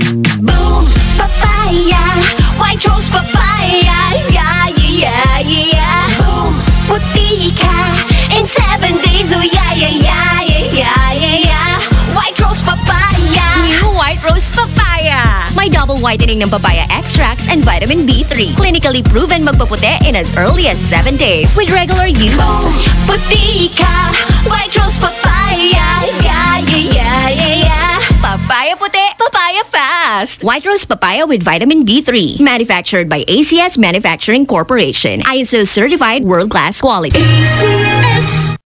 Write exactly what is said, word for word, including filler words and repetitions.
Boom papaya, white rose papaya, yeah yeah yeah yeah. Boom puti ka in seven days, oh yeah yeah yeah yeah yeah yeah yeah. White rose papaya. New White Rose Papaya. May double whitening ng papaya extracts and vitamin B three. Clinically proven magpaputi in as early as seven days with regular use. Boom puti ka, white rose papaya, yeah yeah yeah yeah yeah. Papaya puti, papaya fast. White Rose Papaya with vitamin B three. Manufactured by A C S Manufacturing Corporation. I S O certified world-class quality. A C S